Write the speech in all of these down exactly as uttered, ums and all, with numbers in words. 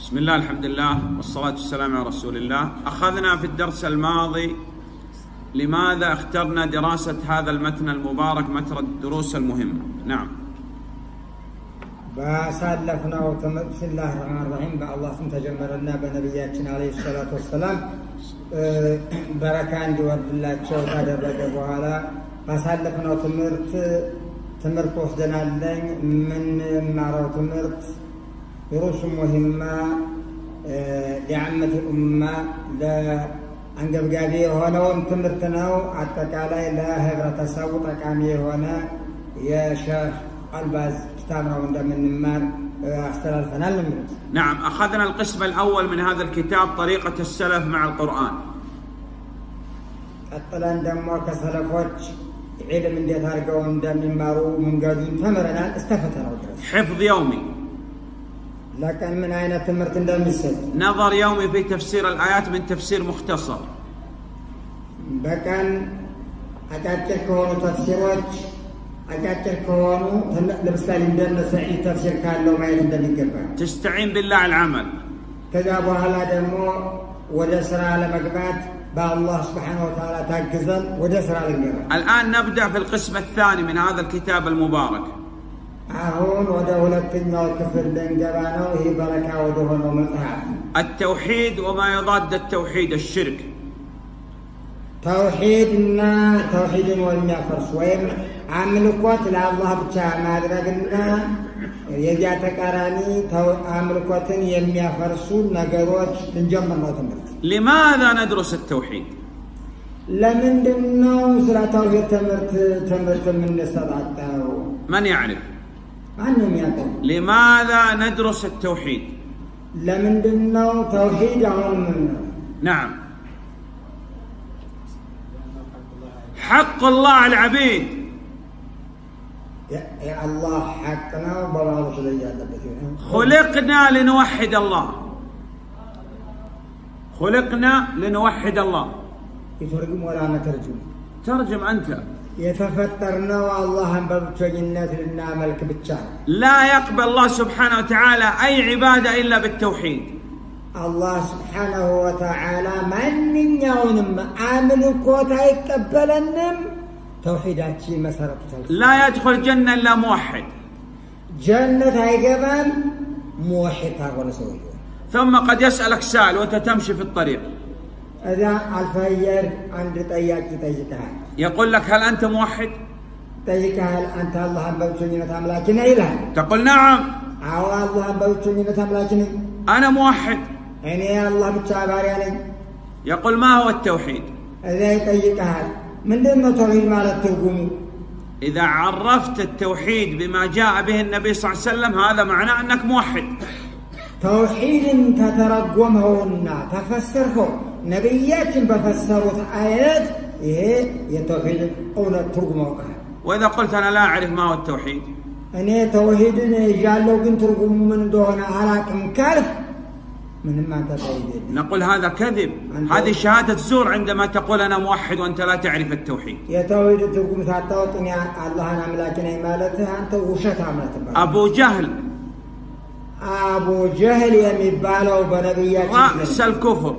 بسم الله الحمد لله والصلاة والسلام على رسول الله. أخذنا في الدرس الماضي لماذا اخترنا دراسة هذا المتن المبارك متن الدروس المهمة. نعم. بسالفنا بسم الله الرحمن الرحيم بالله سم تجمرنا بنبياتنا عليه الصلاة والسلام بركة عند ورد الله تشوف هذا بدأ بحالا بسالفنا تمرت تمرت وحدنا لين من معرض تمرت دروس مهمة لعامة الأمة لا عندما قابي هنا ومتمرتنا عتكالي لا هبرة سوط أكامي هنا يا شيخ الباز كتابنا من النمار أحسن الفنان المرت. نعم، أخذنا القسم الأول من هذا الكتاب طريقة السلف مع القرآن. الطلان دمو كسلفوش علم من ديتارقون دم مارو من قادون تمرنا استفتنا ودرس. حفظ يومي. لكن من أين تمرت دم السد؟ نظر يومي في تفسير الآيات من تفسير مختصر. بكن أتذكر كون تفسيروش أتذكر كون لبستان دم سعيد تفسير كان لو ما يقدر يقبل. تستعين بالله العمل. كذا على دمو ودسر على مقبات بالله سبحانه وتعالى تاجزل ودسر على الجبل. الآن نبدأ في القسم الثاني من هذا الكتاب المبارك. أهون ودولتنا وكفر بين جبانه وهي بركة ودهن ومتعب. التوحيد وما يضاد التوحيد الشرك. توحيدنا توحيد وإننا فرس وين عمل قوت لله بتاع ما درجنا يجاتك أراني تو عمل قوت يميا فرسون نجاروش من جمع ما تمرت. لماذا ندرس التوحيد؟ لمن دنا وصل توحيد تمرت تمرت من نصرته. من يعرف؟ عنهم يعرف. لماذا ندرس التوحيد؟ لمن دنا توحيد عمنا. نعم. حق الله على العبيد. يا, يا الله حقنا وبلا رسولية. خلقنا لنوحد الله. خلقنا لنوحد الله. يترجم ولا نترجم. ترجم أنت. يتفترنا والله ببتوجنا لنا ملك بالشام. لا يقبل الله سبحانه وتعالى أي عبادة إلا بالتوحيد. الله سبحانه وتعالى من يوم عامل كوتا يقبلنم توحيدات شي مسارة. لا يدخل جنة إلا موحد. جنة هيجبان موحد هذا سويه. ثم قد يسألك سائل وأنت تمشي في الطريق. إذا الفير عند طياك تيجها. يقول لك هل أنت موحد؟ تيجها هل أنت الله بوتشني تملاكين إله؟ تقول نعم. أو الله بوتشني تملاكين. أنا موحد. يعني الله بتشابار يعني. يقول ما هو التوحيد؟ إذا تيجها من ضمن التوحيد ما الترجم. إذا عرفت التوحيد بما جاء به النبي صلى الله عليه وسلم هذا معناه أنك موحد. توحيد تترجمه تفسره نبيات بفسروا آيات إيه يتوحيد أو ترجمه. وإذا قلت أنا لا أعرف ما هو التوحيد. أنا توحيد جالو كنت ترجم من دون علاقة كارث من ما تتوحيد. نقول هذا كذب. هذه شهادة زور عندما تقول أنا موحد وأنت لا تعرف التوحيد. يتوحيد ترجم ثاتوتني الله أنا ملاكني مالتها أنت وشت عملت. أبو جهل. أبو جهل يمبالو بنبيات رأس الكفر.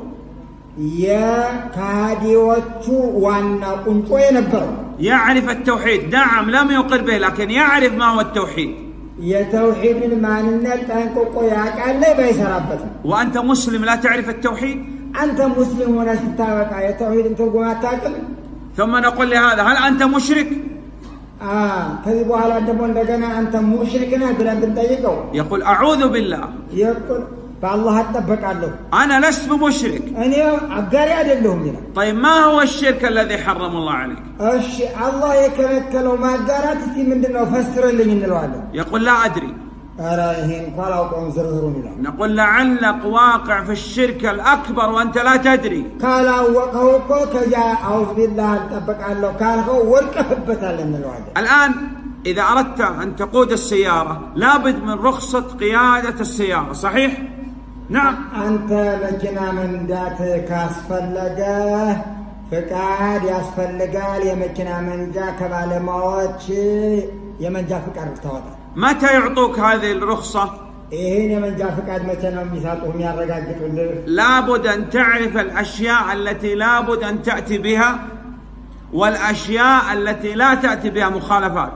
يا كادي وتو وانا كنت ينبر. يعرف التوحيد. نعم لم يقر به لكن يعرف ما هو التوحيد. يا توحيد المعنى تنكو يا قال لي بيسربت. وأنت مسلم لا تعرف التوحيد؟ أنت مسلم وناس تتابع يا توحيد أنت قوات تاكل. ثم نقول لهذا هل أنت مشرك؟ آه كذب على دبون دجنا أنت مشركنا بلا بنتيجو. يقول أعوذ بالله. يقول بالله تبك عليه. أنا لست بمشرك. أنا أقاري أدلهم لنا. طيب ما هو الشرك الذي حرم الله عليك؟ الش الله يكمل وما قرأت في من دنا فسر اللي من الوالد. يقول لا أدري. أراهن قالوا قوم زرزروني لا. نقول لعلك واقع في الشرك الأكبر وأنت لا تدري. قالوا وقوا كجا أعوذ بالله تبك عليه قالوا وركبت من الوالد. الآن إذا أردت أن تقود السيارة لابد من رخصة قيادة السيارة صحيح؟ نعم. أنت مكنا من ذات كاسفلقة فقاد ياسفلقال يا مكنا من ذاك بالموت يا من جاء فقار التوضع. متى يعطوك هذه الرخصة؟ إيه من جافك عاد مثلا ميثاقهم يا رجال لابد أن تعرف الأشياء التي لابد أن تأتي بها والأشياء التي لا تأتي بها مخالفات.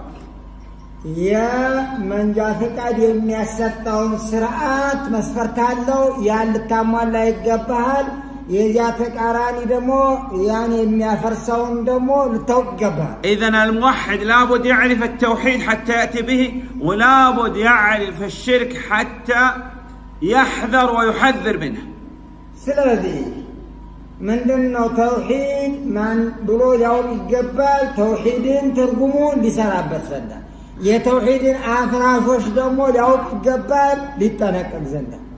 يا من جافك عاد يميسطون سرعات مسفرتالو يا لتامل لا يقبال يجاتك أراني دمو يعني ميافرسون دمو لتوقبها. إذن الموحد لابد يعرف التوحيد حتى يأتي به، ولابد يعرف الشرك حتى يحذر ويحذر منه. سلذي من دنو توحيد من بلو يوم يقبل توحيدين ترجمون لسرابة سنة يتوحيدين آخر عفوش دمو يوم يقبل لتنك الزنة.